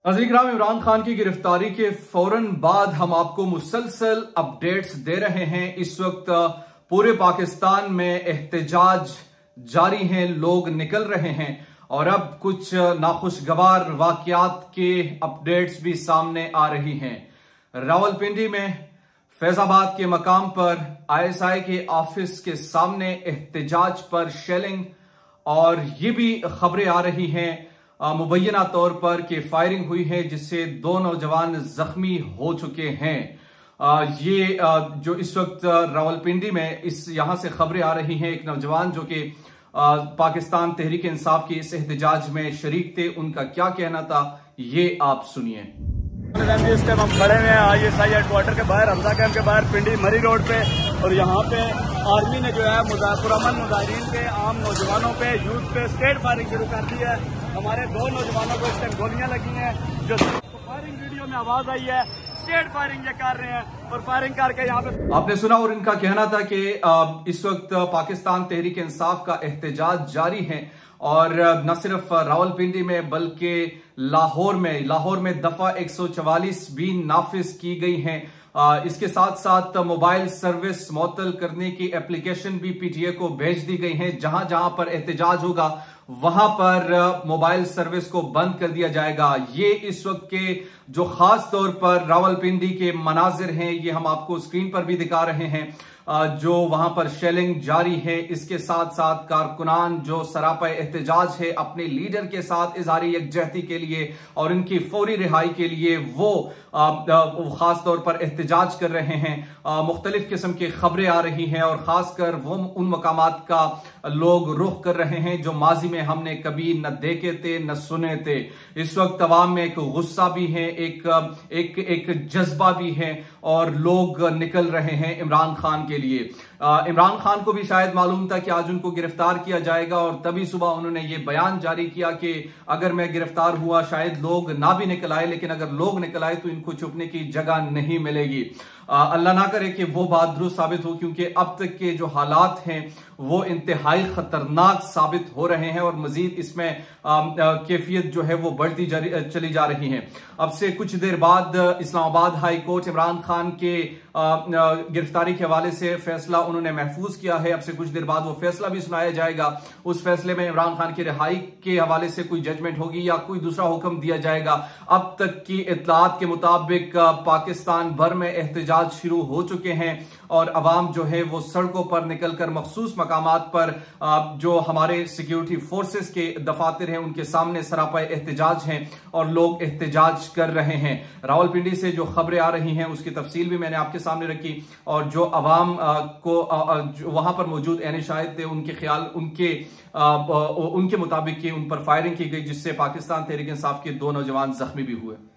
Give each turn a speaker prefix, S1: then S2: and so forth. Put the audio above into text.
S1: अज़ीज़ इकराम, इमरान खान की गिरफ्तारी के फौरन बाद हम आपको मुसलसल अपडेट्स दे रहे हैं। इस वक्त पूरे पाकिस्तान में एहतजाज जारी हैं, लोग निकल रहे हैं और अब कुछ नाखुशगवार वाकयात के अपडेट्स भी सामने आ रही हैं। रावलपिंडी में फैजाबाद के मकाम पर आईएसआई के ऑफिस के सामने एहतजाज पर शेलिंग और ये भी खबरें आ रही हैं मुबैना तौर पर कि फायरिंग हुई है जिससे 2 नौजवान जख्मी हो चुके हैं। ये जो इस वक्त रावलपिंडी में यहां से खबरें आ रही हैं, एक नौजवान जो कि पाकिस्तान तहरीक इंसाफ की इस एहतजाज में शरीक थे, उनका क्या कहना था ये आप सुनिए।
S2: इस टाइम हम खड़े हैं आईएसआई हेडक्वार्टर के बाहर, हमजा कैंप के बाहर, पिंडी मरी रोड पे। और यहाँ पे आर्मी ने जो है पुरअमन मुजाहिरीन पे, आम नौजवानों पे, यूथ पे स्ट्रेट फायरिंग शुरू कर दी है। हमारे 2 नौजवानों को इस टाइम गोलियां लगी हैं। जो फायरिंग वीडियो में आवाज आई है, स्ट्रेट फायरिंग ये कर रहे हैं और फायरिंग करके यहाँ पे
S1: आपने सुना। और इनका कहना था कि इस वक्त पाकिस्तान तहरीक इंसाफ का एहतजाज जारी है और न सिर्फ रावलपिंडी में बल्कि लाहौर में दफा 144 भी नाफिज की गई हैं। इसके साथ साथ मोबाइल सर्विस मुअत्तल करने की एप्लीकेशन भी पीटीए को भेज दी गई है। जहां जहां पर एहतजाज होगा वहां पर मोबाइल सर्विस को बंद कर दिया जाएगा। ये इस वक्त के जो खास तौर पर रावलपिंडी के मनाजिर हैं, ये हम आपको स्क्रीन पर भी दिखा रहे हैं। जो वहां पर शेलिंग जारी है, इसके साथ साथ कारकुनान जो सरापा एहतजाज है अपने लीडर के साथ इजहारी यकजहती के लिए और इनकी फौरी रिहाई के लिए वो खास तौर पर एहतजाज कर रहे हैं। मुख्तलिफ किस्म की खबरें आ रही हैं और खासकर वो उन मकामात का लोग रुख कर रहे हैं जो माजी में हमने कभी न देखे थे न सुने थे। इस वक्त अवाम में एक गुस्सा भी है, एक जज्बा भी है और लोग निकल रहे हैं इमरान खान के लिए। इमरान खान को भी शायद मालूम था कि आज उनको गिरफ्तार किया जाएगा और तभी सुबह उन्होंने ये बयान जारी किया कि अगर मैं गिरफ्तार हुआ शायद लोग ना भी निकल आए, लेकिन अगर लोग निकल आए तो इनको छुपने की जगह नहीं मिलेगी। अल्लाह ना करे कि वो बात दुरुस्त साबित हो, क्योंकि अब तक के जो हालात हैं वो इंतहाई खतरनाक साबित हो रहे हैं और मजीद इसमें कैफियत जो है वो बढ़ती चली जा रही है। अब से कुछ देर बाद इस्लामाबाद हाई कोर्ट इमरान खान के गिरफ्तारी के हवाले से फैसला उन्होंने महफूज किया है। अब से कुछ देर बाद वो फैसला भी सुनाया जाएगा। उस फैसले में इमरान खान की रिहाई के हवाले से कोई जजमेंट होगी या कोई दूसरा हुक्म दिया जाएगा। अब तक की इत्तलात के मुताबिक पाकिस्तान भर में एहतजाज शुरू हो चुके हैं और अवाम जो है वो सड़कों पर निकलकर मखसूस मकामात पर जो हमारे सिक्योरिटी फोर्सेस के दफातर हैं उनके सामने सरापा एहतजाज हैं और लोग एहतजाज कर रहे हैं। रावलपिंडी से जो खबरें आ रही हैं उसकी तफसील भी मैंने आपके सामने रखी और जो अवाम को जो वहां पर मौजूद एन शाहिद थे उनके ख्याल उनके मुताबिक उन पर फायरिंग की गई जिससे पाकिस्तान तहरीक इंसाफ के 2 नौजवान जख्मी भी हुए।